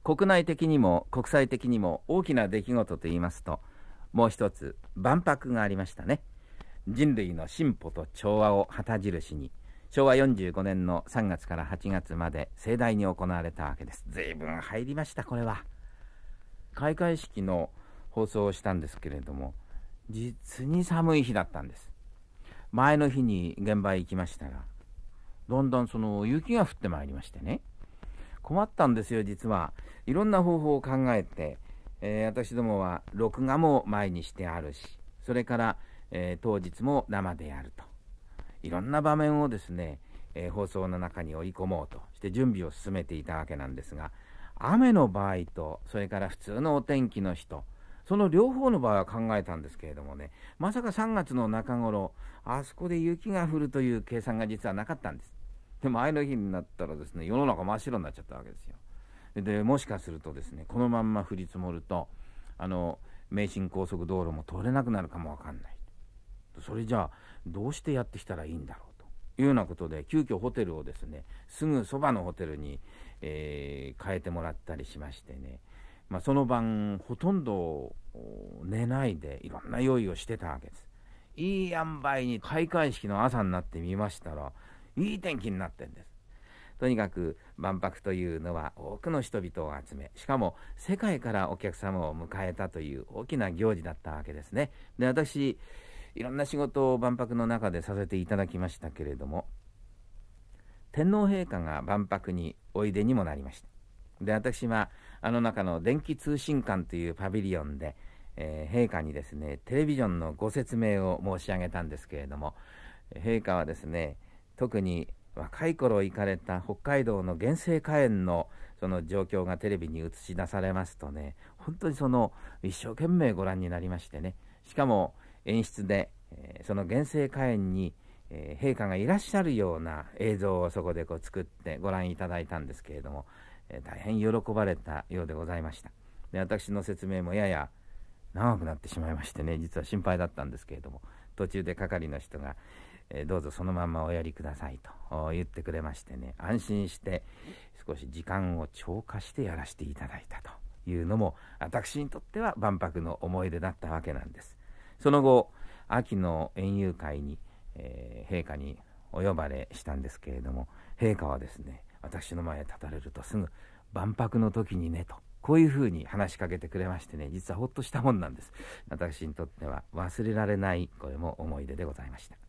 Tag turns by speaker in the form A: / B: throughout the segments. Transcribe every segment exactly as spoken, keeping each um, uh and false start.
A: 国内的にも国際的にも大きな出来事といいますと、もう一つ万博がありましたね。人類の進歩と調和を旗印に、しょうわよんじゅうごねんのさんがつからはちがつまで盛大に行われたわけです。随分入りました。これは開会式の放送をしたんですけれども、実に寒い日だったんです。前の日に現場へ行きましたら、だんだんその雪が降ってまいりましてね、困ったんですよ。実はいろんな方法を考えて、えー、私どもは録画も前にしてあるし、それから、えー、当日も生でやると、いろんな場面をですね、えー、放送の中に織り込もうとして準備を進めていたわけなんですが、雨の場合とそれから普通のお天気の日と、その両方の場合は考えたんですけれどもね、まさかさんがつの中頃あそこで雪が降るという計算が実はなかったんです。でも前の日になったらですね、世の中真っ白になっちゃったわけですよ。でもしかするとですね、このまんま降り積もるとあの名神高速道路も通れなくなるかもわかんない。それじゃあどうしてやってきたらいいんだろうというようなことで、急遽ホテルをですね、すぐそばのホテルに、えー、変えてもらったりしましてね、まあ、その晩ほとんど寝ないでいろんな用意をしてたわけです。いい塩梅に開会式の朝になってみましたら、いい天気になってんです。とにかく万博というのは多くの人々を集め、しかも世界からお客様を迎えたという大きな行事だったわけですね。で、私いろんな仕事を万博の中でさせていただきましたけれども、天皇陛下が万博においでにもなりました。で、私はあの中の電気通信館というパビリオンで、えー、陛下にですね、テレビジョンのご説明を申し上げたんですけれども、陛下はですね、特に若い頃行かれた北海道の原生花園のその状況がテレビに映し出されますとね、本当にその一生懸命ご覧になりましてね、しかも演出で、えー、その原生花園に、えー、陛下がいらっしゃるような映像をそこでこう作ってご覧いただいたんですけれども、えー、大変喜ばれたようでございました。で、私の説明もやや長くなってしまいましてね、実は心配だったんですけれども、途中で係の人が、えー、どうぞそのまんまおやりくださいと言ってくれましてね、安心して少し時間を超過してやらせていただいたというのも、私にとっては万博の思い出だったわけなんです。その後秋の園遊会に、えー、陛下にお呼ばれしたんですけれども、陛下はですね、私の前へ立たれるとすぐ万博の時にねと、こういうふうに話しかけてくれましてね、実はほっとしたもんなんです。私にとっては忘れられない、これも思い出でございました。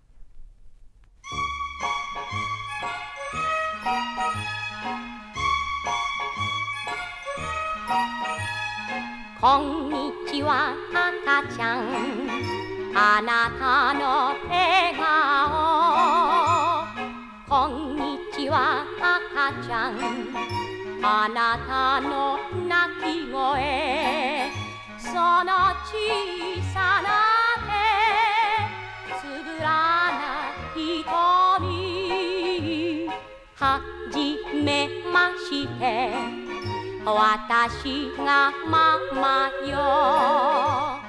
B: こんにちは赤ちゃん、あなたの笑顔。こんにちは赤ちゃん、あなたの泣き声。その小さな手、つぶらな瞳。はじめまして、私がママよ。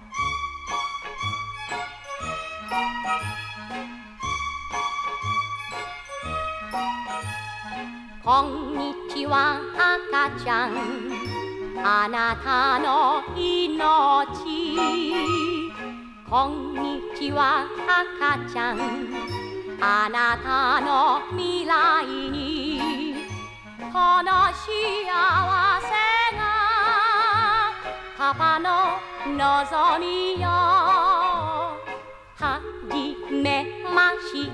B: こんにちは赤ちゃん、あなたの命。こんにちは赤ちゃん、あなたの未来に。この幸せがパパの望みよ。はじめまして、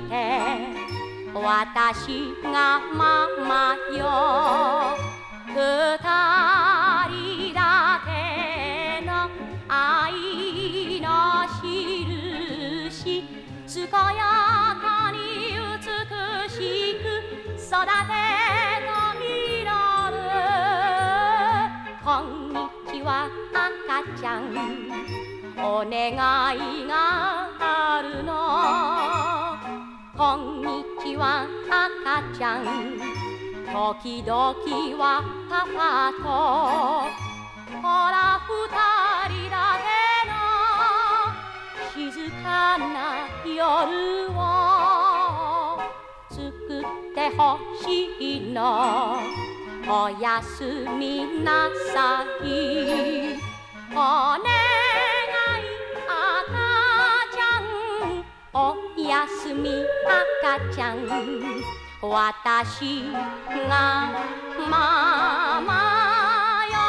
B: 私がママよ。二人だけの愛の印、健やかに美しく育てと実る。こんにちは赤ちゃん、お願いがあるの。こんにちは赤ちゃん、時々はパパと。ほら二人だけの静かな夜を作ってほしいの。 おやすみなさい。お願い赤ちゃん、おやすみ赤ちゃん、私がママよ。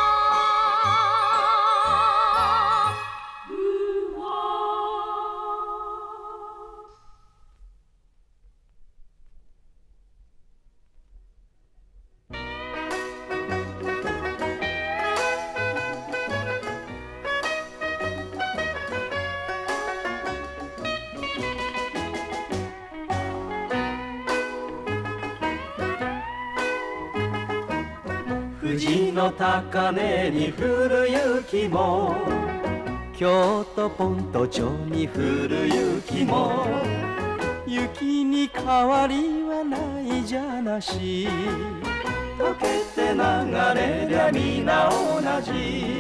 C: 富士の高根に降る雪も、京都ポント町に降る雪も、雪に変わりはないじゃなし。溶けて流れりゃ皆同じ。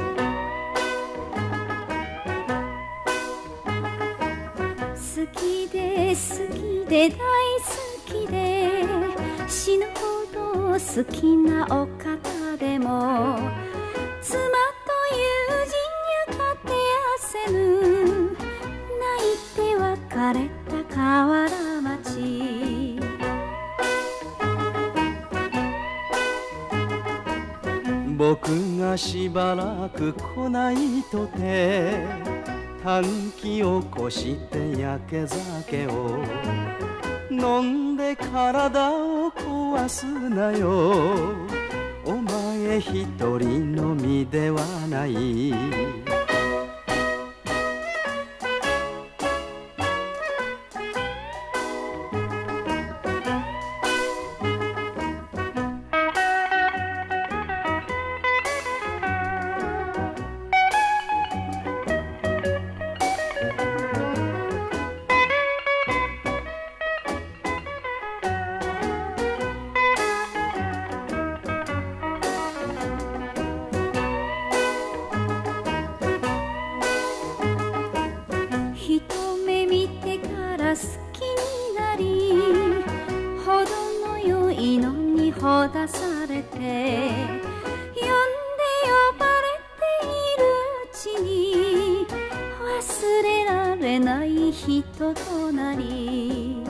D: 好きで好きで大好きで、死ぬほど好きなお方でも、妻と友人やかてやせぬ、泣いて別れた河原町。
C: 僕がしばらく来ないとて、短気起こして焼け酒を飲んで体を壊すなよ。お前一人のみではない。
D: ほだされて、呼んで呼ばれているうちに、忘れられない人となり。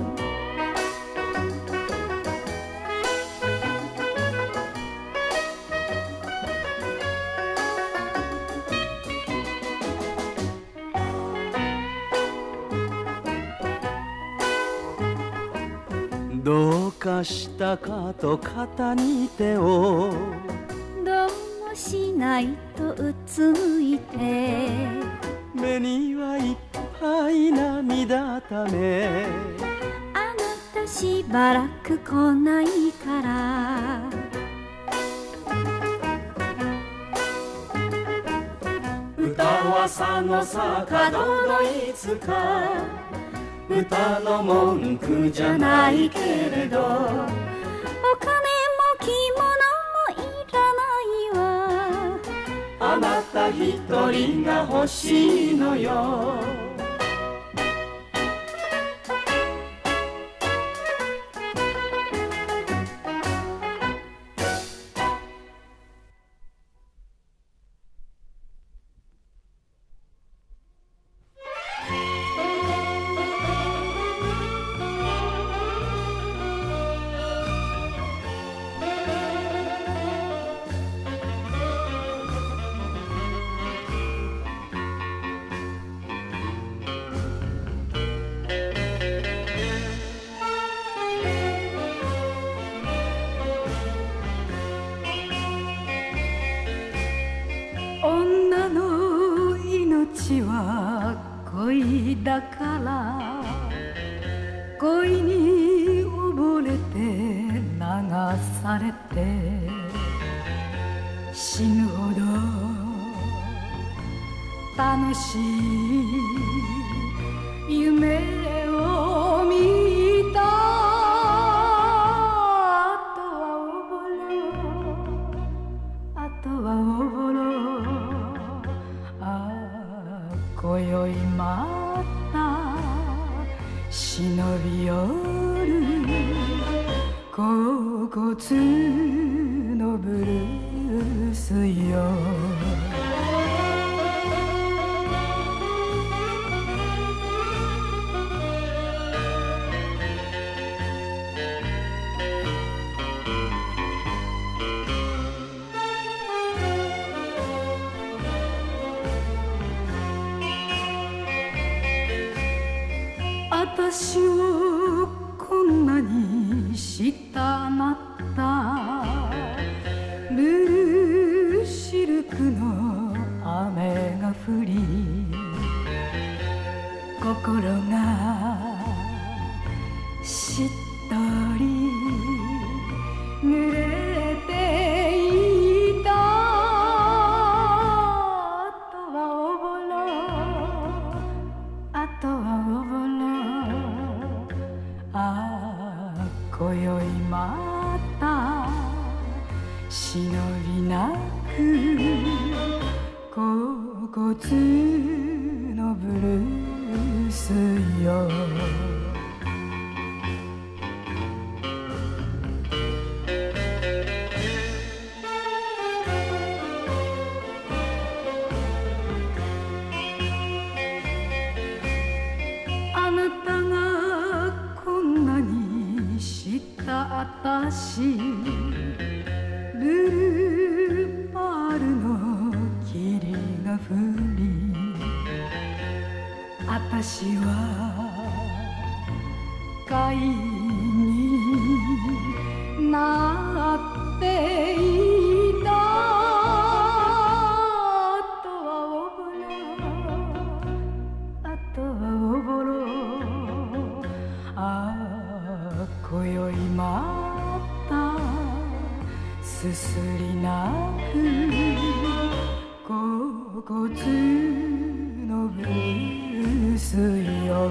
C: どうかしたかと肩に手を、
D: どうもしないとうつむいて、
C: 目にはいっぱい涙ため。
D: あなたしばらく来ないから。
C: 歌はさのさかどのいつか、歌の文句じゃないけれど、お金も
D: 着物もいらないわ。
C: あなた一人が欲しいのよ。
E: 女の命は恋だから、恋に溺れて流されて、死ぬほど楽しい夢を見た。あとはおぼろ、あとはおぼろ。今宵また忍び寄る恍惚よ。私をこんなにしたあなた、ブルーシルクの雨が降り、心がしっとり濡れていた。あとはおぼろ、あとはおぼろ、ああ今宵また忍びなく心地のブルースよ。あなたがこんなにしたあたし、ブルーパールの霧が降り、あたしは貝になっていた。あとはおぼろ、あとはおぼろ、ああ今宵またすすり泣く心地のブルースよ。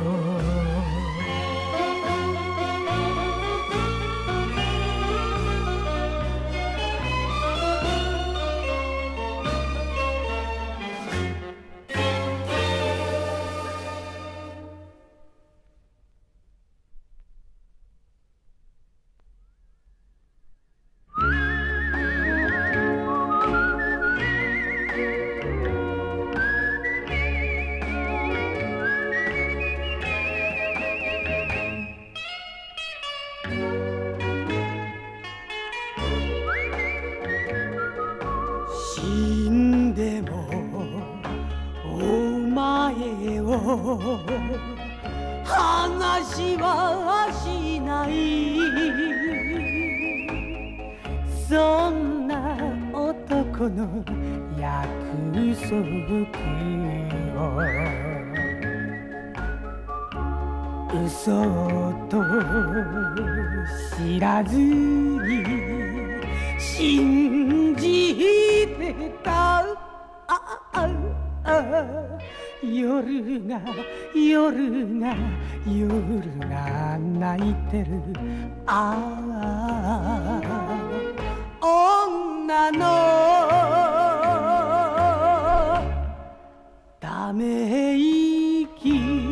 C: 死んでもお前を話はしない、そんな男の約束を嘘と知らずに信じてた。あああ夜が夜が夜が泣いてる。ああ女のため息。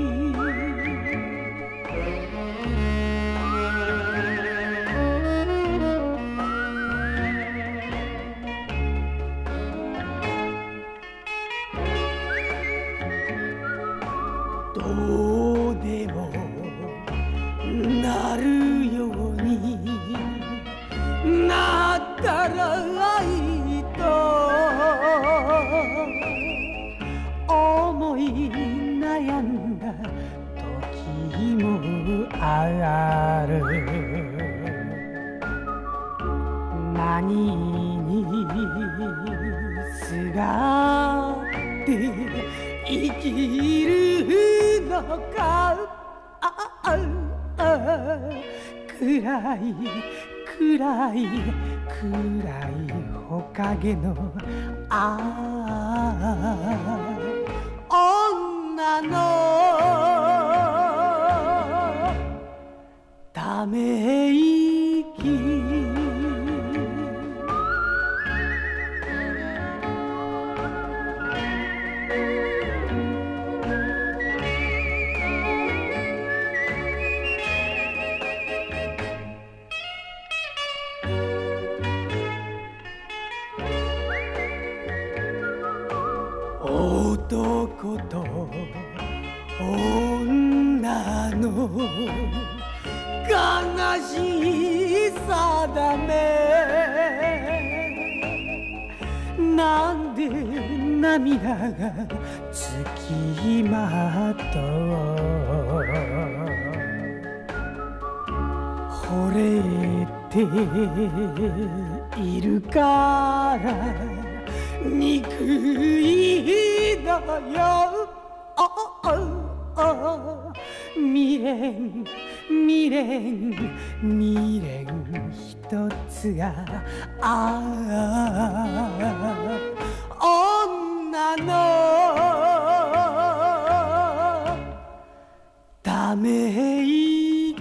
C: どうでもなるようになったらいいと思い悩んだ時もある。何にすがって生きるのか。あああ暗い暗い暗いほかげのああ女のため息。 男と女の悲しさだね。なんで涙がつきまとう惚れているから憎いのよ。未練未練未練一つがああ女のため息。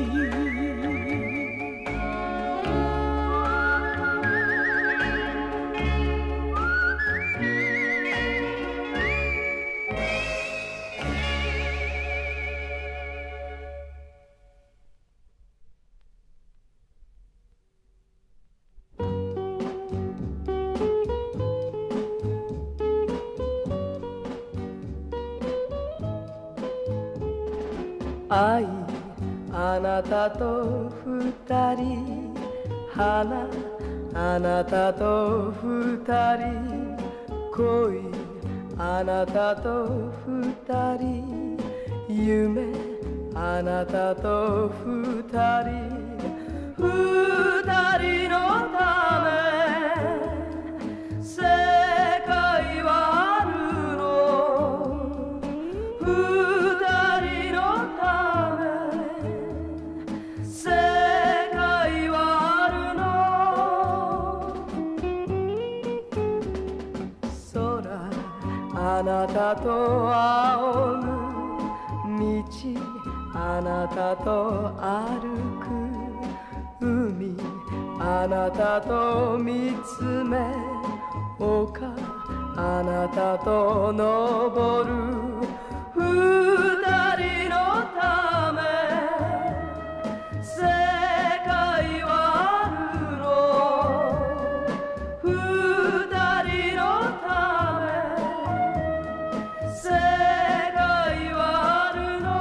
C: 愛あなたと二人花あなたと二人恋あなたと二人夢あなたと二人二人のため世界はあるの。二人のため世界はあるの。空あなたと仰ぐ道あなたと歩く海あなたと見つめ丘あなたと登る二人のため世界はあるの。二人のため世界はあるの。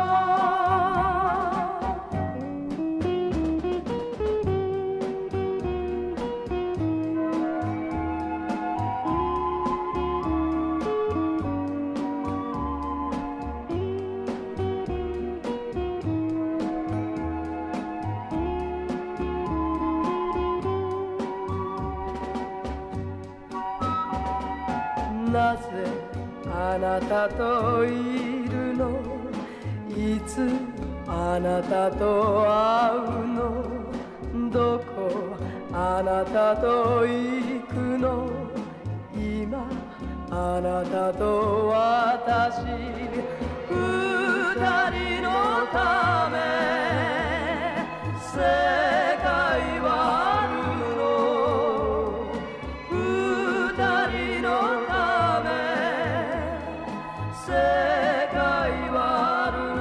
C: なぜあなたといるの。いつあなたと会うの。どこあなたと行くの。今あなたと私二人のため世界はあるの。二人のため世界はある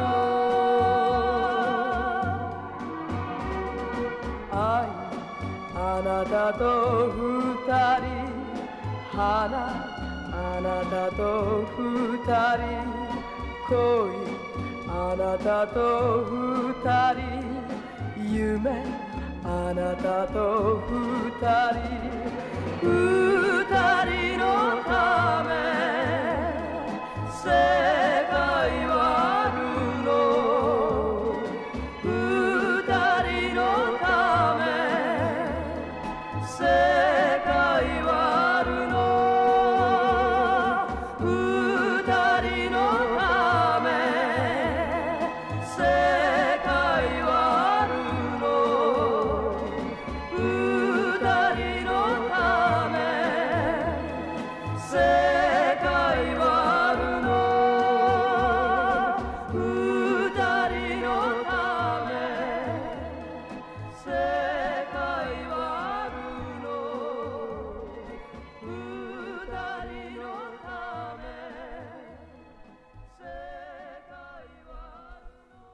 C: の。愛あなたと二人花あなたと二人恋あなたと二人夢あなたと二人二人のため世界はあるの。二人のため世界はあるの。二人のため世界はあるの。二人のため世界はあるの。二人のため世界はあるの。二人のため世界はあるの。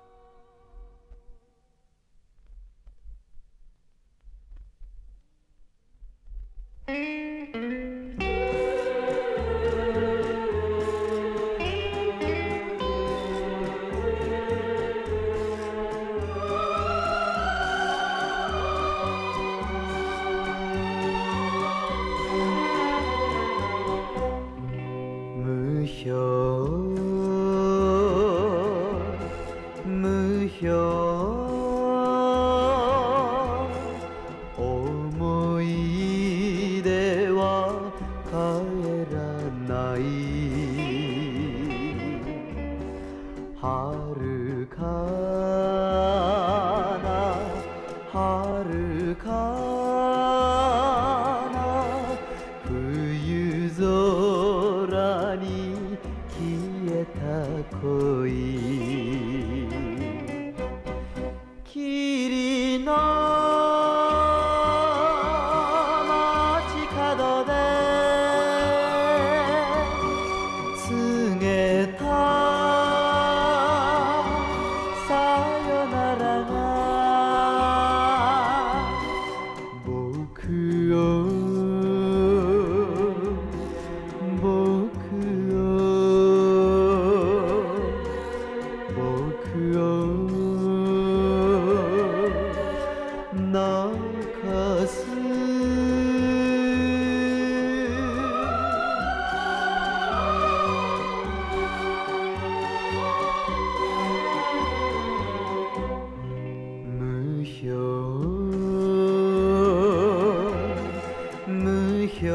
C: 標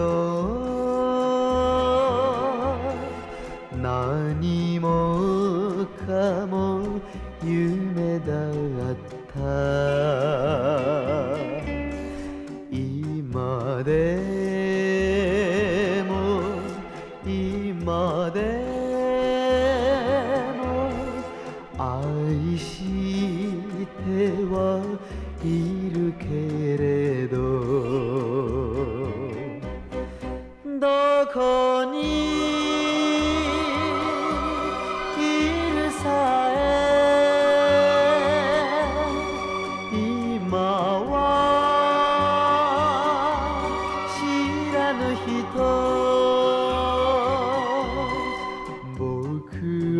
C: 何もかも夢だった今でも今でも愛してはいるけれどどこにいるさえ今は知らぬ人僕を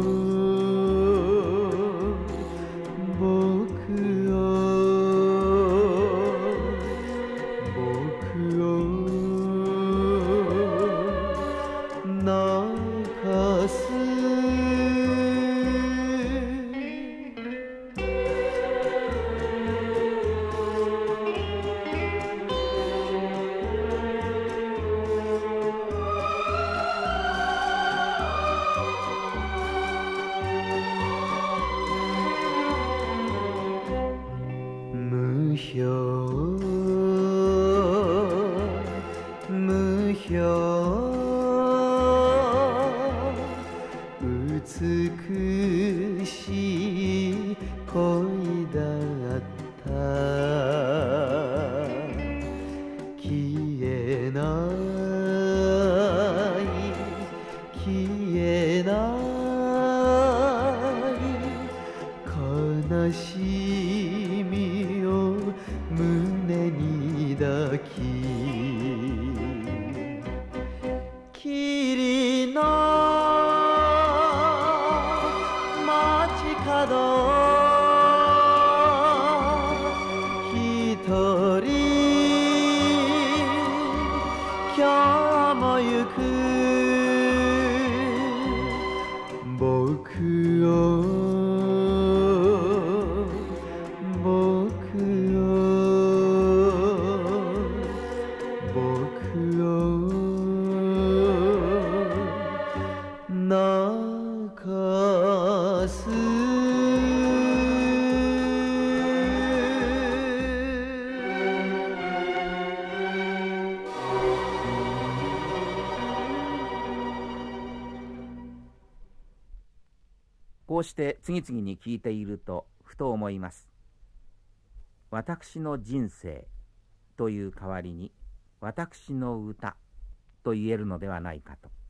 C: 僕を僕を泣かす無標無標美しい恋だった消えない消えない悲しみを胸に抱き霧の街角一人今日も行く僕を僕を僕を泣かす
A: こうして次々に聞いているとふと思います。私の人生という代わりに私の歌と言えるのではないかと。